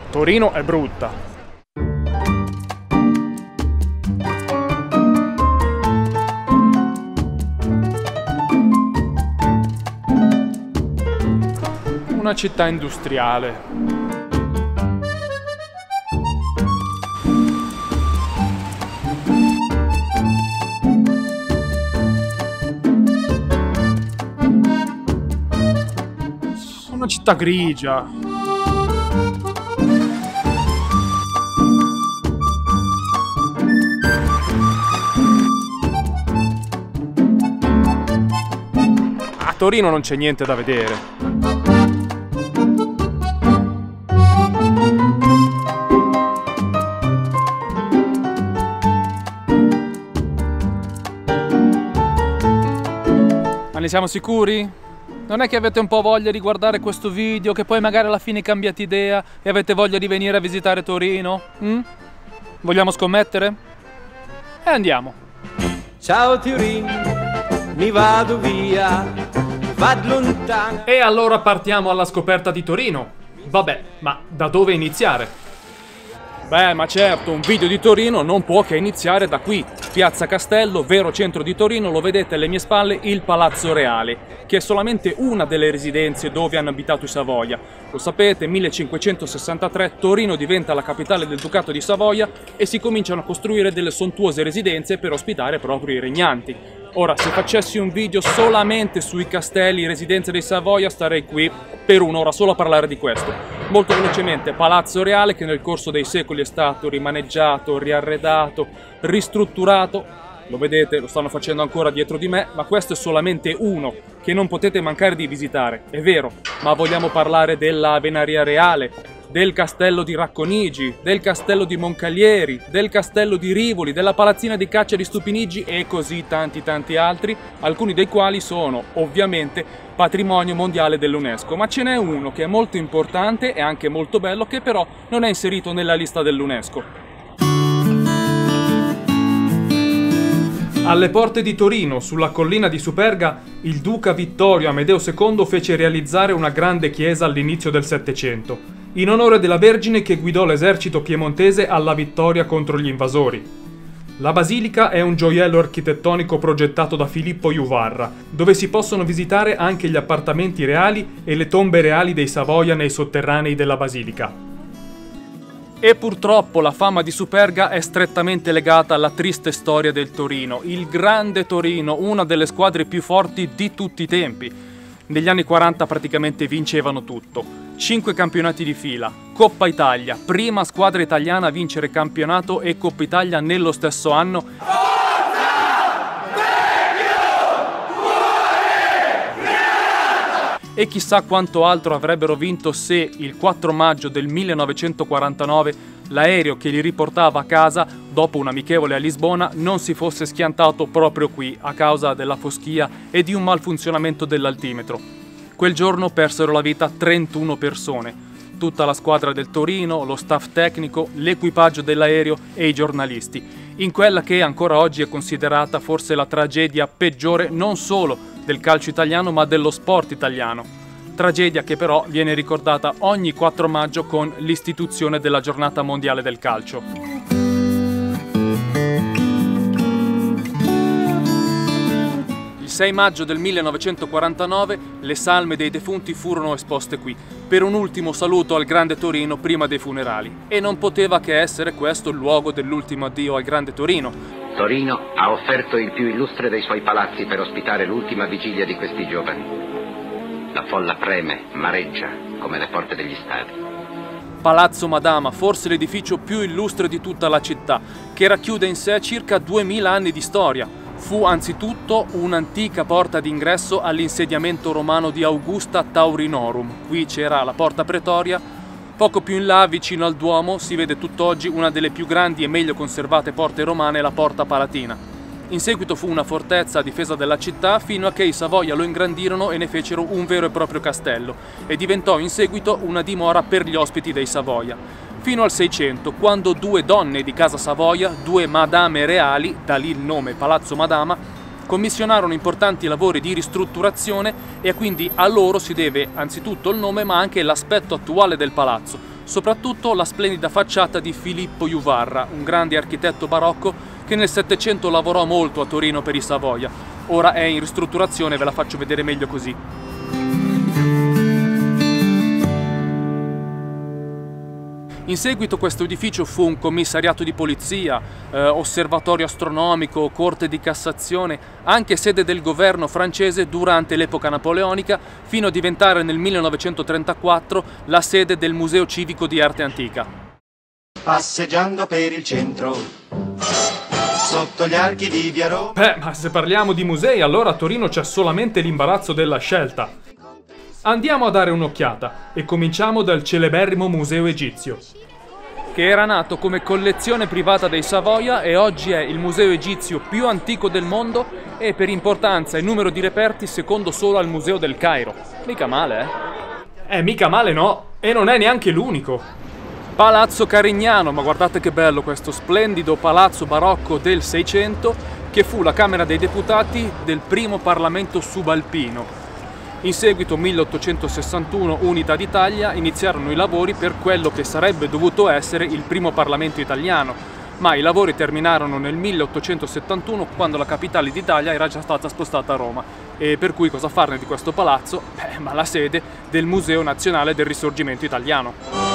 Torino è brutta. Una città industriale. Una città grigia. A Torino non c'è niente da vedere. Ma ne siamo sicuri? Non è che avete un po' voglia di guardare questo video, che poi magari alla fine cambiate idea e avete voglia di venire a visitare Torino? Vogliamo scommettere? E andiamo! Ciao Torino, mi vado via, vado lontano. E allora partiamo alla scoperta di Torino. Vabbè, ma da dove iniziare? Beh, ma certo, un video di Torino non può che iniziare da qui. Piazza Castello, vero centro di Torino, lo vedete alle mie spalle, il Palazzo Reale, che è solamente una delle residenze dove hanno abitato i Savoia. Lo sapete, 1563 Torino diventa la capitale del Ducato di Savoia e si cominciano a costruire delle sontuose residenze per ospitare proprio i regnanti. Ora, se facessi un video solamente sui castelli e residenze dei Savoia, starei qui per un'ora solo a parlare di questo. Molto velocemente, Palazzo Reale, che nel corso dei secoli è stato rimaneggiato, riarredato, ristrutturato. Lo vedete, lo stanno facendo ancora dietro di me, ma questo è solamente uno che non potete mancare di visitare, è vero. Ma vogliamo parlare della Venaria Reale, del castello di Racconigi, del castello di Moncalieri, del castello di Rivoli, della palazzina di caccia di Stupinigi e così tanti altri, alcuni dei quali sono ovviamente patrimonio mondiale dell'UNESCO, ma ce n'è uno che è molto importante e anche molto bello, che però non è inserito nella lista dell'UNESCO. Alle porte di Torino, sulla collina di Superga, il duca Vittorio Amedeo II fece realizzare una grande chiesa all'inizio del Settecento, in onore della Vergine che guidò l'esercito piemontese alla vittoria contro gli invasori. La basilica è un gioiello architettonico progettato da Filippo Juvarra, dove si possono visitare anche gli appartamenti reali e le tombe reali dei Savoia nei sotterranei della basilica. E purtroppo la fama di Superga è strettamente legata alla triste storia del Torino, il grande Torino, una delle squadre più forti di tutti i tempi. Negli anni 40 praticamente vincevano tutto. 5 campionati di fila, Coppa Italia, prima squadra italiana a vincere campionato e Coppa Italia nello stesso anno. E chissà quanto altro avrebbero vinto se il 4 maggio del 1949 l'aereo che li riportava a casa dopo un amichevole a Lisbona non si fosse schiantato proprio qui a causa della foschia e di un malfunzionamento dell'altimetro. Quel giorno persero la vita 31 persone, tutta la squadra del Torino, lo staff tecnico, l'equipaggio dell'aereo e i giornalisti, in quella che ancora oggi è considerata forse la tragedia peggiore non solo del calcio italiano ma dello sport italiano. Tragedia che però viene ricordata ogni 4 maggio con l'istituzione della Giornata Mondiale del Calcio. Il 6 maggio del 1949 le salme dei defunti furono esposte qui, per un ultimo saluto al grande Torino prima dei funerali. E non poteva che essere questo il luogo dell'ultimo addio al grande Torino. Torino ha offerto il più illustre dei suoi palazzi per ospitare l'ultima vigilia di questi giovani. La folla preme, mareggia, come le porte degli stadi. Palazzo Madama, forse l'edificio più illustre di tutta la città, che racchiude in sé circa 2000 anni di storia. Fu anzitutto un'antica porta d'ingresso all'insediamento romano di Augusta Taurinorum. Qui c'era la porta pretoria. Poco più in là, vicino al Duomo, si vede tutt'oggi una delle più grandi e meglio conservate porte romane, la Porta Palatina. In seguito fu una fortezza a difesa della città fino a che i Savoia lo ingrandirono e ne fecero un vero e proprio castello e diventò in seguito una dimora per gli ospiti dei Savoia. Fino al 600, quando 2 donne di casa Savoia, 2 madame reali, da lì il nome Palazzo Madama, commissionarono importanti lavori di ristrutturazione e quindi a loro si deve anzitutto il nome ma anche l'aspetto attuale del palazzo. soprattutto la splendida facciata di Filippo Juvarra, un grande architetto barocco che nel Settecento lavorò molto a Torino per i Savoia. Ora è in ristrutturazione, ve la faccio vedere meglio così. In seguito questo edificio fu un commissariato di polizia, osservatorio astronomico, corte di Cassazione, anche sede del governo francese durante l'epoca napoleonica, fino a diventare nel 1934 la sede del Museo Civico di Arte Antica. Passeggiando per il centro, sotto gli archi di Via Roma. Ma se parliamo di musei, allora a Torino c'è solamente l'imbarazzo della scelta. Andiamo a dare un'occhiata e cominciamo dal celeberrimo Museo Egizio, che era nato come collezione privata dei Savoia e oggi è il museo egizio più antico del mondo e per importanza e numero di reperti secondo solo al Museo del Cairo. Mica male, eh? Mica male no, e non è neanche l'unico. Palazzo Carignano, ma guardate che bello questo splendido palazzo barocco del 600 che fu la Camera dei Deputati del primo Parlamento subalpino. In seguito, 1861, Unità d'Italia, iniziarono i lavori per quello che sarebbe dovuto essere il primo Parlamento italiano, ma i lavori terminarono nel 1871 quando la capitale d'Italia era già stata spostata a Roma. E per cui cosa farne di questo palazzo? Ma la sede del Museo Nazionale del Risorgimento Italiano.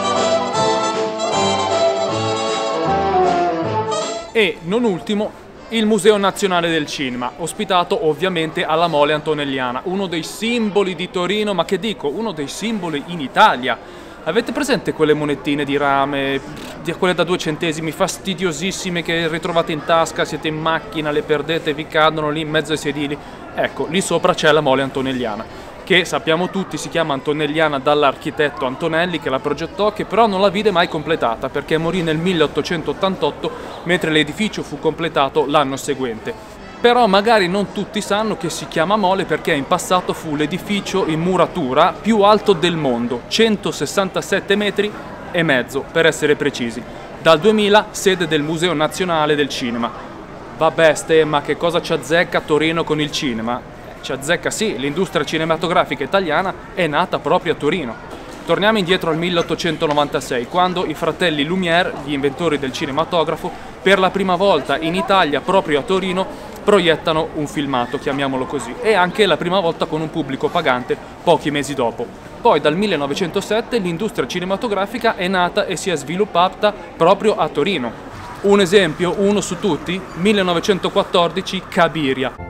E, non ultimo, il Museo Nazionale del Cinema, ospitato ovviamente alla Mole Antonelliana, uno dei simboli di Torino, ma che dico, uno dei simboli in Italia. Avete presente quelle monetine di rame, quelle da 2 centesimi, fastidiosissime che ritrovate in tasca, siete in macchina, le perdete, vi cadono lì in mezzo ai sedili? Ecco, lì sopra c'è la Mole Antonelliana, che sappiamo tutti si chiama Antonelliana dall'architetto Antonelli che la progettò, che però non la vide mai completata perché morì nel 1888 mentre l'edificio fu completato l'anno seguente. Però magari non tutti sanno che si chiama Mole perché in passato fu l'edificio in muratura più alto del mondo, 167 metri e mezzo per essere precisi. Dal 2000 sede del Museo Nazionale del Cinema. Vabbè Ste, ma che cosa ci azzecca Torino con il cinema? Ci azzecca sì, l'industria cinematografica italiana è nata proprio a Torino. Torniamo indietro al 1896, quando i fratelli Lumière, gli inventori del cinematografo, per la prima volta in Italia, proprio a Torino, proiettano un filmato, chiamiamolo così, e anche la prima volta con un pubblico pagante pochi mesi dopo. Poi dal 1907 l'industria cinematografica è nata e si è sviluppata proprio a Torino. Un esempio, uno su tutti, 1914 Cabiria.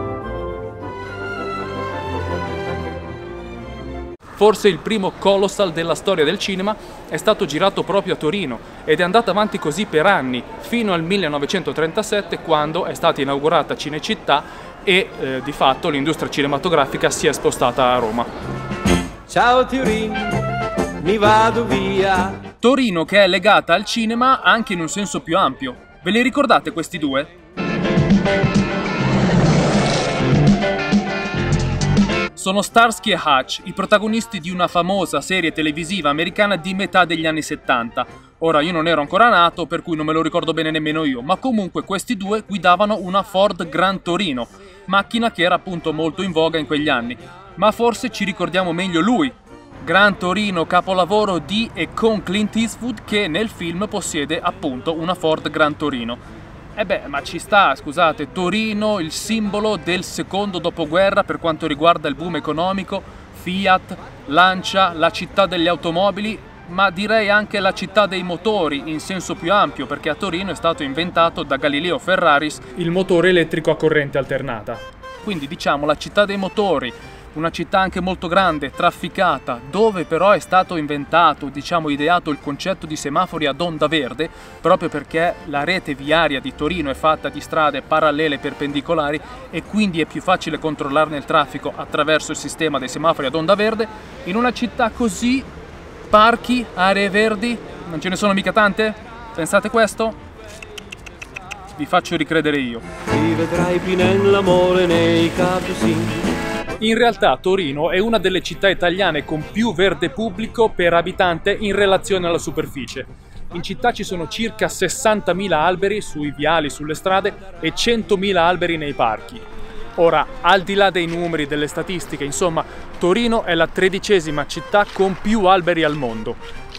Forse il primo colossal della storia del cinema è stato girato proprio a Torino ed è andato avanti così per anni, fino al 1937 quando è stata inaugurata Cinecittà e di fatto l'industria cinematografica si è spostata a Roma. Ciao Turin, mi vado via. Torino che è legata al cinema anche in un senso più ampio. Ve li ricordate questi due? Sono Starsky e Hutch, i protagonisti di una famosa serie televisiva americana di metà degli anni 70. Ora io non ero ancora nato, per cui non me lo ricordo bene nemmeno io, ma comunque questi due guidavano una Ford Gran Torino, macchina che era appunto molto in voga in quegli anni. Ma forse ci ricordiamo meglio lui, Gran Torino, capolavoro di e con Clint Eastwood, che nel film possiede appunto una Ford Gran Torino. Ma ci sta, scusate, Torino, il simbolo del secondo dopoguerra per quanto riguarda il boom economico, Fiat, Lancia, la città degli automobili, ma direi anche la città dei motori in senso più ampio, perché a Torino è stato inventato da Galileo Ferraris il motore elettrico a corrente alternata. Quindi diciamo la città dei motori, una città anche molto grande, trafficata, dove però è stato inventato, ideato il concetto di semafori ad onda verde, proprio perché la rete viaria di Torino è fatta di strade parallele perpendicolari e quindi è più facile controllarne il traffico attraverso il sistema dei semafori ad onda verde. In una città così, parchi, aree verdi, non ce ne sono mica tante? Pensate questo? Vi faccio ricredere io. Ti vedrai più nell'amore nei capusin. In realtà Torino è una delle città italiane con più verde pubblico per abitante in relazione alla superficie. In città ci sono circa 60.000 alberi sui viali, sulle strade e 100.000 alberi nei parchi. Ora, al di là dei numeri, delle statistiche, insomma, Torino è la 13ª città con più alberi al mondo.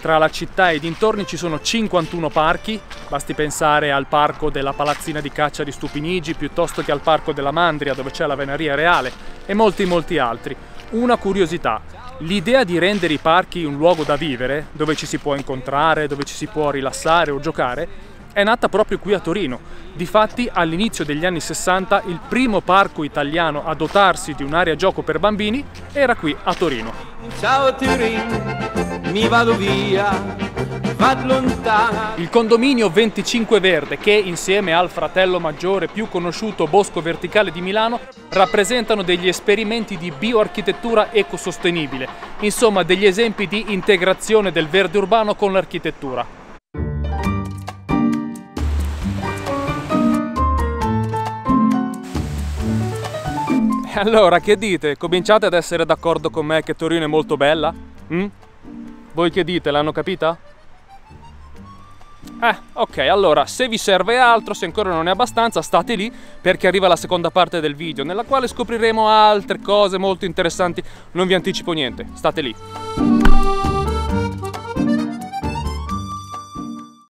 tra la città e i dintorni ci sono 51 parchi, basti pensare al parco della palazzina di caccia di Stupinigi, piuttosto che al parco della Mandria dove c'è la Venaria Reale, e molti altri. Una curiosità: l'idea di rendere i parchi un luogo da vivere, dove ci si può incontrare, dove ci si può rilassare o giocare, è nata proprio qui a Torino. Difatti, all'inizio degli anni 60, il primo parco italiano a dotarsi di un'area gioco per bambini era qui a Torino. Ciao Turin, mi vado via, vado lontano. Il condominio 25 Verde, che insieme al fratello maggiore più conosciuto Bosco Verticale di Milano, rappresentano degli esperimenti di bioarchitettura ecosostenibile, insomma degli esempi di integrazione del verde urbano con l'architettura. Allora, che dite? Cominciate ad essere d'accordo con me che Torino è molto bella? Voi che dite? L'hanno capita? Ok, allora, se vi serve altro, se ancora non è abbastanza, state lì perché arriva la seconda parte del video, nella quale scopriremo altre cose molto interessanti. Non vi anticipo niente, state lì.